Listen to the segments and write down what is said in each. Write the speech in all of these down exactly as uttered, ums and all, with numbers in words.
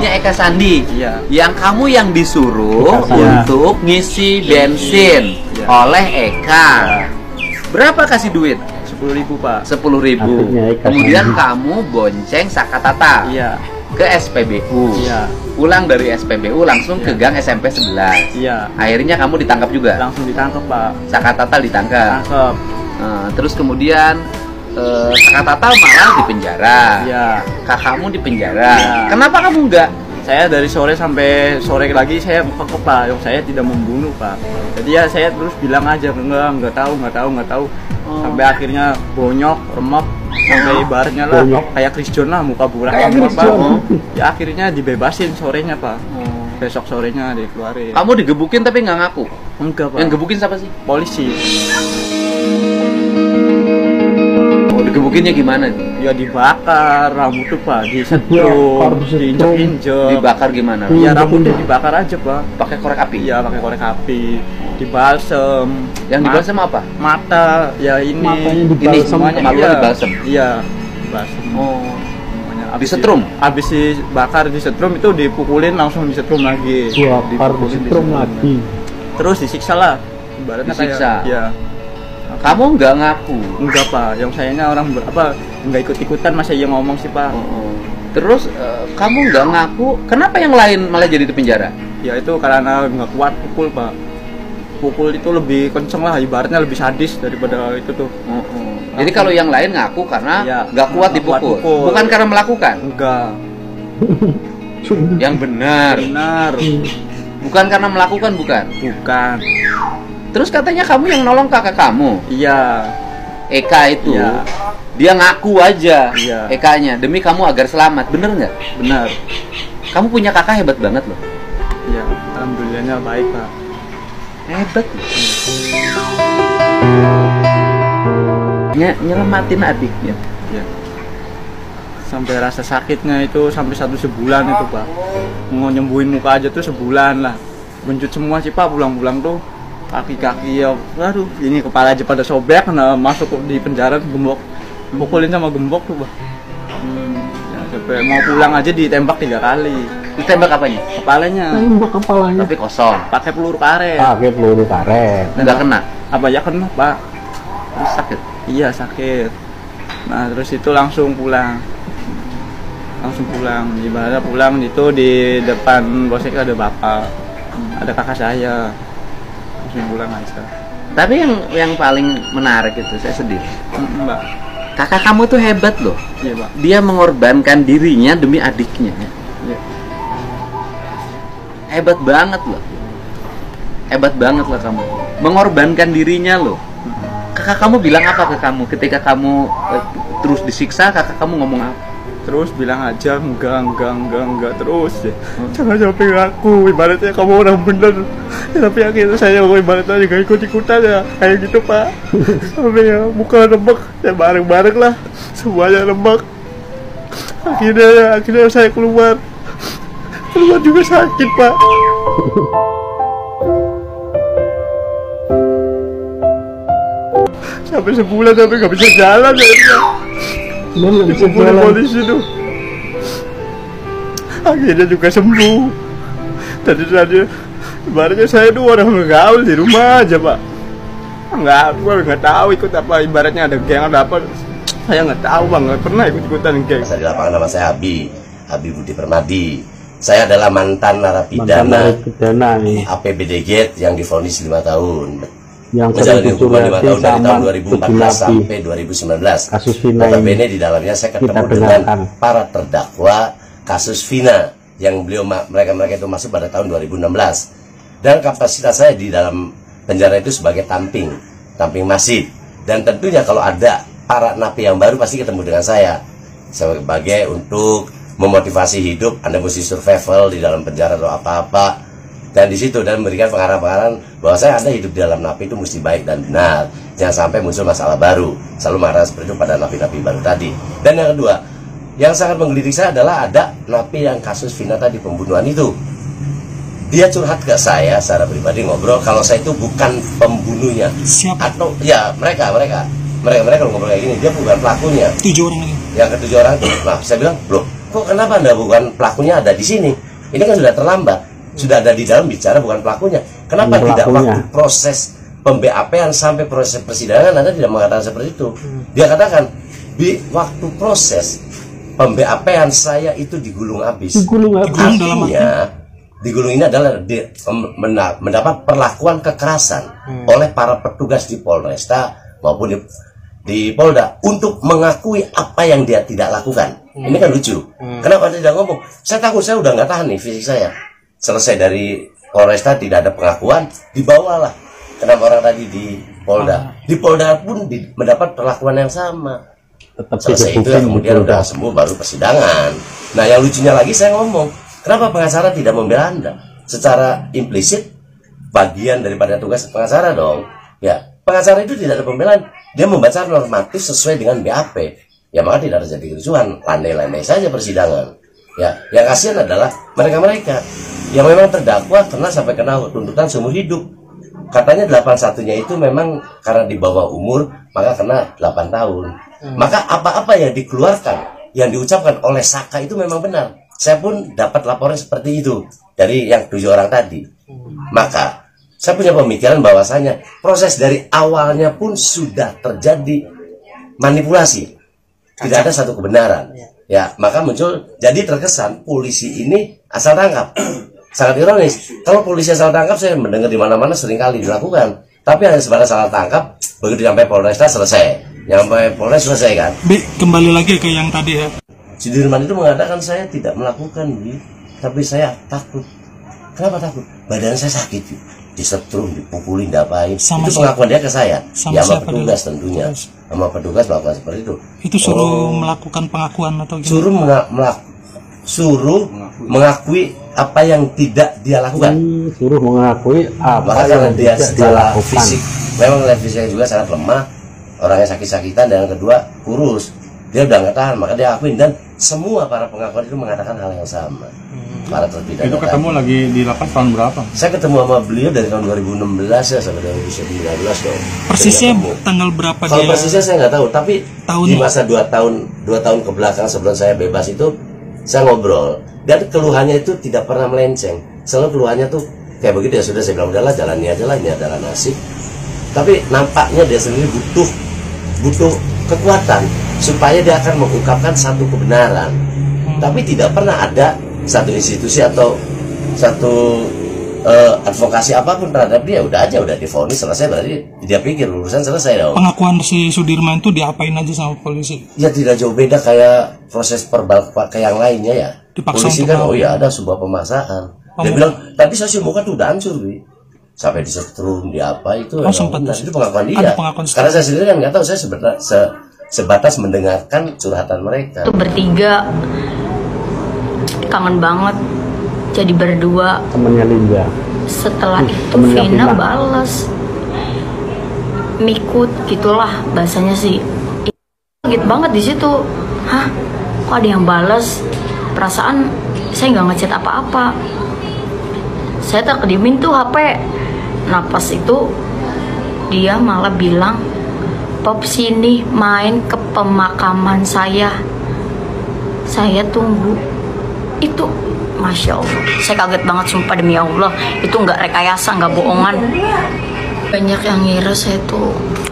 namanya Eka Sandi. Iya. Yang kamu yang disuruh Iya. untuk ngisi bensin Iya. oleh Eka. Iya. Berapa kasih duit? sepuluh ribu Pak. sepuluh ribu. Akhirnya Eka Kemudian Sandi. kamu bonceng Sakatata Iya. ke S P B U. Iya. Pulang dari S P B U langsung ke Iya. gang S M P sebelas. Iya. Akhirnya kamu ditangkap juga. Langsung ditangkap Pak. Sakatata ditangkap. Tangkap. Nah, terus kemudian eh, Sakatata malah di penjara. Iya. Kakakmu di penjara. Iya. Kenapa kamu enggak? Saya dari sore sampai sore lagi saya kekeh Pak, yang saya tidak membunuh Pak. Jadi ya saya terus bilang aja enggak, enggak tahu, enggak tahu, enggak tahu. Oh. Sampai akhirnya bonyok, remuk, sampai ibaratnya lah Bonyok. kayak Chris John lah, muka burak Kayak remuk, Chris Pak. John. Ya akhirnya dibebasin sorenya Pak. Oh. Besok sorenya dikeluarin. Kamu digebukin tapi nggak ngaku. Enggak Pak. Yang gebukin siapa sih? Polisi. Oh, digebukinnya gimana nih? Ya dibakar rambut tuh Pak, Dibakar, disetrum, disetrum. diinjek-injek. Dibakar gimana? Ya rambutnya dibakar aja Pak. Pakai korek api. Iya pakai korek api, dibalsem. Yang Ma- dibalsem apa? Mata, ya ini. Matanya Ini dibalsem. semuanya kemaluan iya. dibalsem. Iya, dibalsem. Oh. Semuanya. Abis Disetrum? di- Abis dibakar, disetrum itu dipukulin langsung disetrum lagi. Bakar disetrum lagi. Terus disiksa lah. Ibaratnya Disiksa? kayak, iya. Kamu nggak ngaku. Enggak Pak, yang sayanya orang ber, apa nggak ikut-ikutan masa yang ngomong sih Pak. Oh. Terus eh, kamu nggak ngaku. Kenapa yang lain malah jadi di penjara? Ya itu karena nggak kuat pukul Pak. Pukul itu lebih kenceng lah, ibaratnya lebih sadis daripada itu tuh. Oh, oh. Jadi kalau yang lain ngaku karena Iya, nggak kuat nggak kuat dipukul, pukul. bukan karena melakukan. Enggak. Yang benar, Benar. bukan karena melakukan, bukan. Bukan. Terus katanya kamu yang nolong kakak kamu, Iya. Eka itu, Iya. dia ngaku aja, Iya. Ekanya demi kamu agar selamat, bener nggak? Benar. Kamu punya kakak hebat banget loh, Iya, alhamdulillahnya baik Pak. hebat. Loh. Ny- nyelamatin adiknya. Iya. Sampai rasa sakitnya itu sampai satu sebulan itu Pak. Mau nyembuhin muka aja tuh sebulan lah. Bencut semua sih Pak, pulang-pulang tuh kaki-kaki ya, aduh ini kepala aja pada sobek, nah masuk di penjara gembok, pukulin sama gembok tuh Pak. Hmm. Ya, sampai mau pulang aja ditembak tiga kali, Ditembak apanya? kepalanya Tembak kepalanya. Tapi kosong, pakai peluru karet. Pakai peluru karet. nggak kena. Apa ya kena Pak? Terus sakit. Iya sakit. Nah terus itu langsung pulang, langsung pulang. Ibaratnya pulang itu di depan Polsek ada bapak, ada kakak saya, langsung pulang aja. Tapi yang yang paling menarik itu saya sedih. Mm, Mbak, Kakak kamu tuh hebat loh. iya Pak. Dia mengorbankan dirinya demi adiknya. Iya. Hebat banget loh. Hebat banget loh kamu. Mengorbankan dirinya loh. Kakak kamu bilang apa ke kamu ketika kamu eh, terus disiksa? Kakak kamu ngomong apa? Terus bilang aja enggak, enggak, enggak, enggak terus ya. Jangan sampai ngaku, ibaratnya kamu orang bener. Ya, tapi akhirnya saya ibaratnya juga ikut-ikutan ya, kayak gitu Pak. Sampai ya muka remek, ya bareng-bareng lah, semuanya remek. Akhirnya ya, akhirnya saya keluar. Keluar juga sakit Pak. Sampai sebulan sampai nggak bisa jalan ya. Bener nggak bisa Dikumpulin jalan. polisi tuh. Akhirnya juga sembuh. Tadi tadi ibaratnya saya tuh orang ngegaul di rumah aja Pak. Nggak, gua nggak tahu ikut apa, ibaratnya ada geng ada apa. Saya nggak tahu Bang, nggak pernah ikut ikutan geng. Saya di lapangan, nama saya Abi, Abi Budi Permadi. Saya adalah mantan Mantan narapidana narapidana nih. A P B D Gate yang divonis lima tahun. Yang Menjalani sering hukuman lima dicurangi tahun dari sama tahun dua ribu empat belas Napi. sampai dua ribu sembilan belas. Kasus Vina Notabene ini di dalamnya saya kita ketemu dengarkan. dengan para terdakwa kasus Vina yang beliau mereka-mereka itu masuk pada tahun dua ribu enam belas. Dan kapasitas saya di dalam penjara itu sebagai tamping, tamping masif. Dan tentunya kalau ada para napi yang baru pasti ketemu dengan saya sebagai untuk memotivasi hidup. Anda mesti survival di dalam penjara atau apa-apa, dan di situ dan memberikan pengarahan-pengarahan bahwa saya Anda hidup di dalam napi itu mesti baik dan benar, jangan sampai muncul masalah baru. Selalu marah seperti itu pada napi-napi baru tadi. Dan yang kedua, yang sangat menggelitik saya adalah ada napi yang kasus Vina tadi, pembunuhan itu. Dia curhat ke saya secara pribadi, ngobrol kalau saya itu bukan pembunuhnya. Siapa? Atau ya mereka mereka mereka mereka kalau ngobrol kayak gini, dia bukan pelakunya. Tujuh orang itu. Yang ketujuh orang itu, nah saya bilang, loh kok kenapa anda bukan pelakunya ada di sini? Ini kan sudah terlambat, sudah ada di dalam bicara bukan pelakunya. Kenapa Ini tidak pelakunya. waktu proses pem-B A P-an sampai proses persidangan Anda tidak mengatakan seperti itu? Dia katakan di waktu proses pem-B A P-an saya itu digulung habis. Digulung habis. Digulung dalam Artinya, digulung ini adalah di, em, menda- mendapat perlakuan kekerasan Hmm. oleh para petugas di Polresta maupun di, di Polda untuk mengakui apa yang dia tidak lakukan. Hmm. Ini kan lucu. Kenapa dia tidak ngomong? Saya takut saya udah nggak tahan nih fisik saya. Selesai dari Polresta tidak ada pengakuan, dibawalah. Kenapa orang tadi di Polda? Di Polda pun di- mendapat perlakuan yang sama. Tetap Selesai itu ya, kemudian udah sembuh baru persidangan. Nah yang lucunya lagi saya ngomong, kenapa pengacara tidak membela Anda? Secara implisit bagian daripada tugas pengacara dong. Ya, pengacara itu tidak ada pembelaan. Dia membaca normatif sesuai dengan B A P. Ya maka tidak terjadi kerusuhan, landai-landai saja persidangan. Ya, yang kasihan adalah mereka-mereka yang memang terdakwa kena sampai kena tuntutan seumur hidup. Katanya delapan satunya itu memang karena di bawah umur maka kena delapan tahun. Maka apa-apa yang dikeluarkan, yang diucapkan oleh Saka itu memang benar. Saya pun dapat laporan seperti itu dari yang tujuh orang tadi. Maka saya punya pemikiran bahwasanya proses dari awalnya pun sudah terjadi manipulasi. Tidak ada satu kebenaran. Ya, maka muncul jadi terkesan polisi ini asal tangkap. Sangat ironis. Kalau polisi asal tangkap saya mendengar di mana-mana sering kali dilakukan. Tapi hanya sebatas asal tangkap, begitu sampai Polresta selesai. Sampai Polres selesai kan. Bi, kembali lagi ke yang tadi ya. Sudirman itu mengatakan saya tidak melakukan, Bi, tapi saya takut. Kenapa takut? Badan saya sakit, Bi. Disetrum, dipukulin, diapain. Sama Itu siapa? pengakuan dia ke saya. Sama ya sama siapa petugas dulu? tentunya. Terus? Sama petugas melakukan seperti itu. Itu suruh Oh, melakukan pengakuan atau gimana? suruh menga- melak- suruh mengakui apa yang tidak dia lakukan. Hmm, suruh mengakui apa Maka yang karena dia tidak secara dilakukan. fisik, memang lihat fisiknya juga sangat lemah, orangnya sakit-sakitan, dan yang kedua kurus. Dia udah nggak tahan, maka dia akuin, dan semua para pengakuan itu mengatakan hal yang sama. Para terpidana Itu ketemu tadi. lagi di lapas tahun berapa? Saya ketemu sama beliau dari tahun dua ribu enam belas ya sampai dua ribu sembilan belas dong. Persisnya Saya ketemu. tanggal berapa Kalau dia? persisnya saya nggak tahu, tapi Tahun. di masa dua tahun dua tahun ke belakang sebelum saya bebas itu saya ngobrol, dan keluhannya itu tidak pernah melenceng. Selalu keluhannya tuh kayak begitu, ya sudah saya bilang udahlah jalani aja lah, ini adalah nasib. Tapi nampaknya dia sendiri butuh butuh kekuatan supaya dia akan mengungkapkan satu kebenaran. Tapi tidak pernah ada satu institusi atau satu eh, advokasi apapun terhadap dia. Udah aja, udah divonis selesai, berarti dia pikir urusan selesai dong. Pengakuan si Sudirman itu diapain aja sama polisi? Ya tidak jauh beda kayak proses verbal ke yang lainnya ya. Dipaksa Polisi untuk kan, mau. oh ya ada sebuah pemaksaan. Dia Oh. bilang, tapi saksi muka tuh udah hancur, Bi. Sampai disetrum, di apa itu. Oh, emang sempat. benar. Itu pengakuan dia. Ada pengakuan Karena saya sendiri kan nggak tahu, saya sebatas, se, sebatas mendengarkan curhatan mereka. Itu bertiga kangen banget jadi berdua. Temennya Linda. Setelah Hmm, itu temennya Vina Vina. balas mikut gitulah bahasanya sih. Kaget banget di situ. Hah? Kok ada yang balas? Perasaan saya nggak ngechat apa-apa. Saya tak kediemin tuh H P. Nah pas itu dia malah bilang, "Pop sini main ke pemakaman saya. Saya tunggu." Itu Masya Allah, saya kaget banget sumpah demi Allah. Itu nggak rekayasa, nggak bohongan. Banyak yang ngira saya tuh,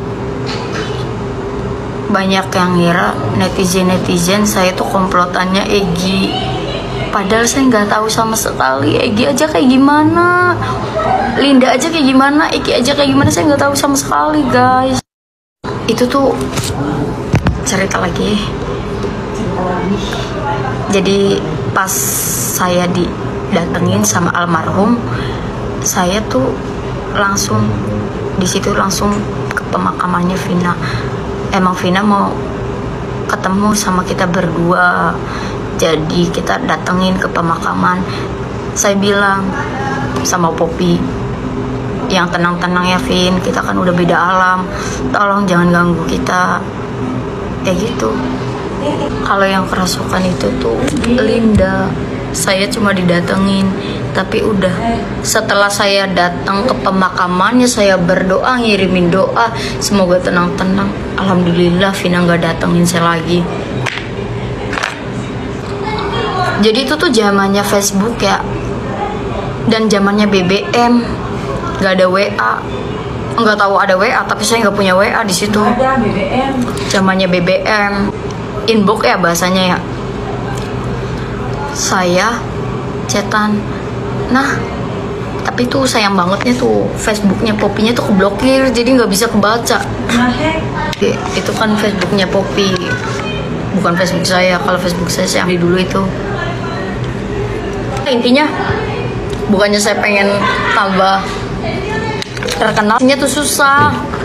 banyak yang ngira netizen-netizen saya tuh komplotannya Egy. Padahal saya nggak tahu sama sekali Egy aja kayak gimana, Linda aja kayak gimana, Egy aja kayak gimana, saya nggak tahu sama sekali guys. Itu tuh cerita lagi. Jadi pas saya didatengin sama almarhum, saya tuh langsung di situ langsung ke pemakamannya Vina. Emang Vina mau ketemu sama kita berdua, jadi kita datengin ke pemakaman. Saya bilang sama Poppy, yang tenang-tenang ya Vin, kita kan udah beda alam, tolong jangan ganggu kita, kayak gitu. Kalau yang kerasukan itu tuh Linda, saya cuma didatengin, tapi udah setelah saya datang ke pemakamannya, saya berdoa, ngirimin doa, semoga tenang-tenang. Alhamdulillah Vina nggak datengin saya lagi. Jadi itu tuh zamannya Facebook ya, dan zamannya B B M, nggak ada W A. Nggak tahu ada W A, tapi saya nggak punya W A di situ. Ada B B M. Zamannya B B M, inbox ya bahasanya ya. Saya chatan, nah tapi tuh sayang bangetnya tuh Facebooknya Poppy-nya tuh keblokir, jadi nggak bisa kebaca. Nah, hack. Itu kan Facebooknya Poppy, bukan Facebook saya. Kalau Facebook saya yang di dulu itu. Intinya bukannya saya pengen tambah terkenalnya tuh susah.